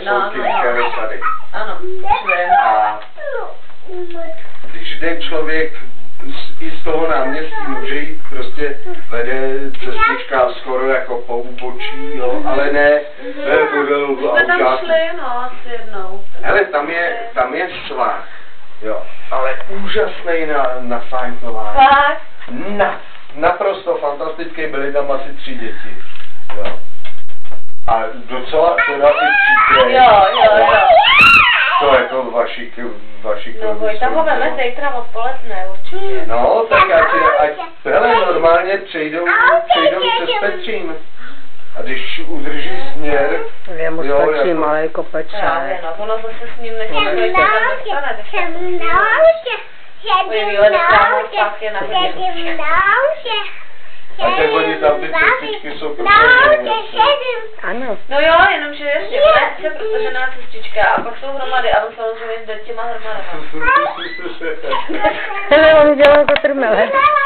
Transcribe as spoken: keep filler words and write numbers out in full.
jsou ty sady. Ano, a když jde člověk i z toho náměstí, může jít prostě, vede cestička skoro jako po úbočí, jo, ale ne, ne podél v autách. My jsme tam šli, no, asi jednou. Hele, tam je, tam je svah, jo, ale úžasný na, nafajtování. Fakt? Na, naprosto fantastický, byly tam asi tři děti, jo. A docela teda i příklad. Jo, jo, jo. To jako vaši, vaši No, Vojta ho veme zítra odpoledne, určitě. No, tak ať, ať hele, normálně přejdou, přejdou přes Petřín. A když udrží směr, je mu stačí malý kopeček. Právě, no, ono zase s ním nechce, že tam dostane. Oni výhledy právo pak je na hodně. A tak oni tam ty cestičky jsou prostě. Ano. No jo, jenomže jasně, ona je protože cestička a pak jsou hromady a on samozřejmě jde těma hromadama. Hele, on dělal kotrmele.